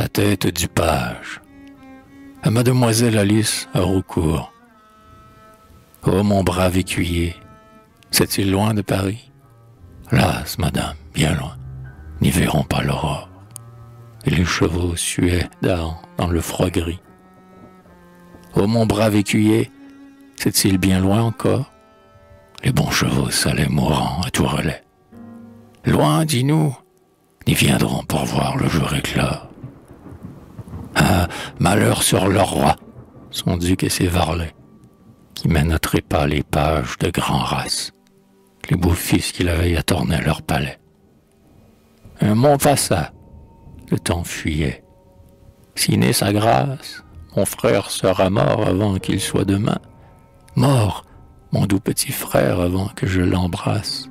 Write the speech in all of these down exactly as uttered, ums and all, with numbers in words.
tête du page, à mademoiselle Alice Haraucourt. Oh, mon brave écuyer, c'est-il loin de Paris? Las, madame, bien loin, n'y verront pas l'aurore. Et les chevaux suaient d'art dans le froid gris. Oh, mon brave écuyer, c'est-il bien loin encore? Les bons chevaux s'allaient mourant à tout relais. Loin, dis-nous, n'y viendront pour voir le jour éclore. Ah, malheur sur leur roi, son duc et ses varlets, qui mènent à trépas les pages de grand race, les beaux fils qu'il avait attorné leur palais. Un mont passa, le temps fuyait. Si naît sa grâce, mon frère sera mort avant qu'il soit demain. Mort, mon doux petit frère, avant que je l'embrasse.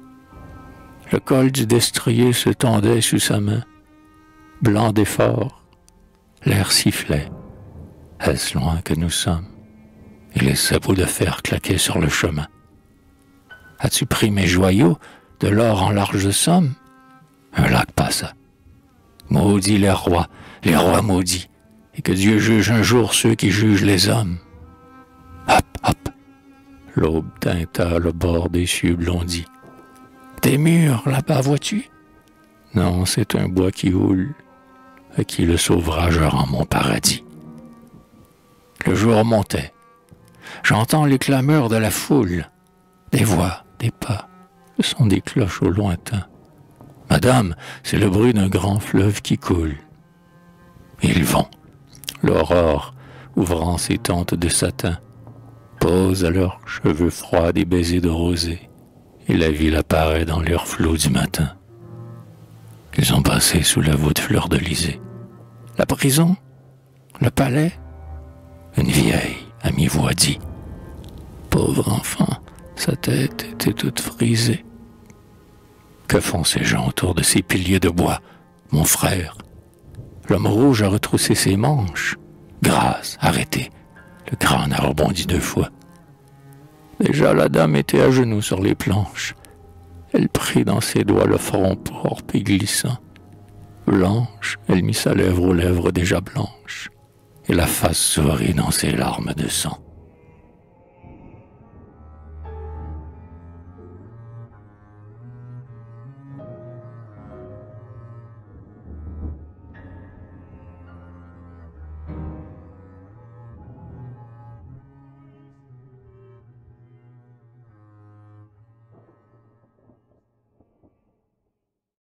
Le col du destrier se tendait sous sa main, blanc d'effort, l'air sifflait. Est-ce loin que nous sommes? Et les sabots de fer claquaient sur le chemin. As-tu pris mes joyaux, de l'or en large somme? Un lac passa. Maudits les rois, les rois maudits, et que Dieu juge un jour ceux qui jugent les hommes. Hop, hop, l'aube tinta le bord des cieux blondis. Des murs, là-bas, vois-tu? Non, c'est un bois qui houle, à qui le sauvage rend mon paradis. Le jour montait. J'entends les clameurs de la foule. Des voix, des pas, ce sont des cloches au lointain. Madame, c'est le bruit d'un grand fleuve qui coule. Ils vont. L'aurore, ouvrant ses tentes de satin, pose à leurs cheveux froids des baisers de rosée, et la ville apparaît dans leurs flots du matin. Ils ont passé sous la voûte fleur-de-lysée. La prison, le palais, une vieille à mi-voix dit. Pauvre enfant, sa tête était toute frisée. Que font ces gens autour de ces piliers de bois, mon frère? L'homme rouge a retroussé ses manches. Grâce, arrêtez. Le crâne a rebondi deux fois. Déjà la dame était à genoux sur les planches. Elle prit dans ses doigts le front pourpre et glissant. Blanche, elle mit sa lèvre aux lèvres déjà blanches, et la face sourit dans ses larmes de sang.